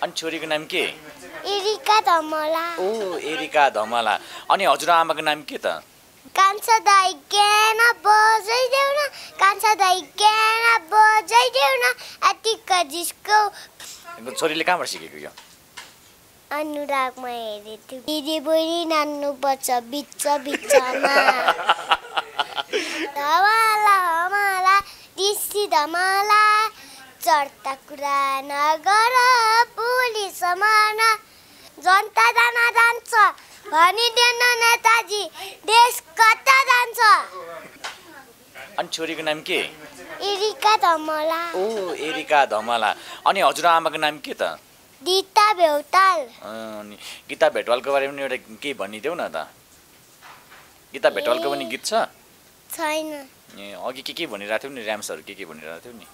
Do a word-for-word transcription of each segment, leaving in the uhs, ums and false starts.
अनि छोरीको नाम के? एरिका धमला। ओ एरिका धमला। अनि हजुरआमाको नाम के त? कान्छा दाइ ज्ञान बजाइदेऊ न, कान्छा दाइ ज्ञान बजाइदेऊ न, आटिका जिस्को। छोरीले कहाँबाट सिकेको यो? अनुरागमा हेरेको थियो। दिदी बहिनी नान्नुपर्छ बिच बिचमा। धमला धमला दिसी धमला, चढ्ता कुरा नगर पुली समान। जनता जान जान्छ भनिदेन नेताजी, देश कता जान्छ? अनि छोरीको नाम के? एरिका धमला। ओ एरिका धमला। अनि हजुरआमाको नाम के त? गीता भेउताल। अनि गीता भेटवालको बारेमा एउटा के भनिदेऊ न त? गीता भेटवालको पनि गीत छ? छैन। ए अघि के के भनिरहेको थियौ नि, र्याम्सहरू के के भनिरहेको थियौ नि?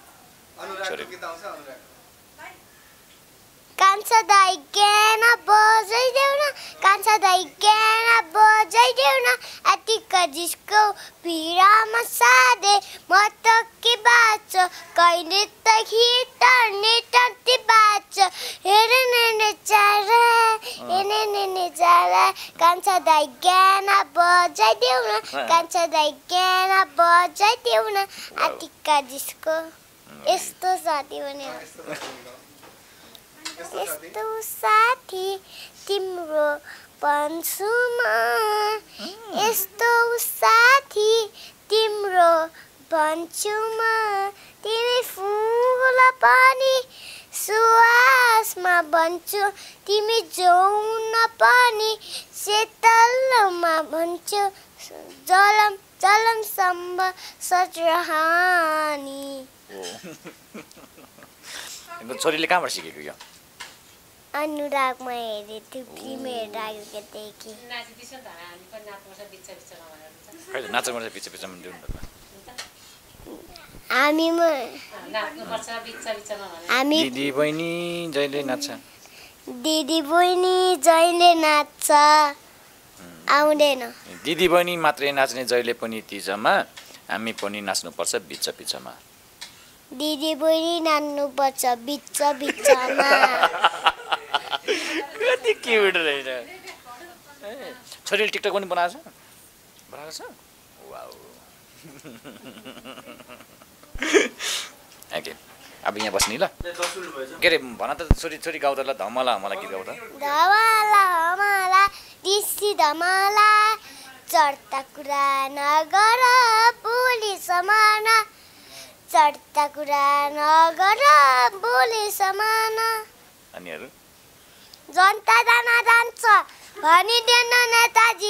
कान्छा दाइ ज्ञान बजाइदेऊ न, कान्छा दाइ ज्ञान बजाइदेऊ न, आटिका जिस्को भिडमा साधे म त के बाँच्छ, कहिले त खिटर निटन्ती बाँच्छ। हेरे नेने चारा हेरे नेने चारा, कान्छा दाइ ज्ञान बजाइदेऊ न, कान्छा दाइ ज्ञान बजाइदेऊ न, आटिका जिस्को। यस्तो साथी भने यस्तो साथी तिम्रो भन्छु म, यस्तो साथी तिम्रो भन्छु म, तिमी फुल पनि सुवासमा भन्छु, तिमी जौन पनि शीतलमा भन्छु, जलम जलम सम्भ सजहानी। छोरीले कहाँबाट सिकेको यो? अनुरागमा हेरेको थियो, फिल्म हेरेर आएको देखि। नाच्नुपर्छ बिच बिचमा दिउँ न। हामी हामी दिदी बहिनी जहिले नाच्छ, दिदी बहिनी जहिले नाच्छ। आउँदैन। दिदी बहिनी मात्रै नाच्ने जहिले पनि तिजमा, हामी पनि नाच्नुपर्छ बिच बिचमा। दिदी बहिनी नाच्नुपर्छ बिच बिचमा। कति क्युट रहेछ। छोरीले टिकटक पनि बनाएको छ? बनाएको छ? वाउ। ओके अब यहाँ बस्ने ल। के अरे भन त छोरी छोरी गाउँ त ल, धमला हमला गीत गाउँ त। धमला हमला दिसी धमला, चढ्ता कुरा नगर पुली समान। चढ्ता कुरा नगर बोली समान। अनिहरु जनता जान जान्छ भनिदेन नेताजी,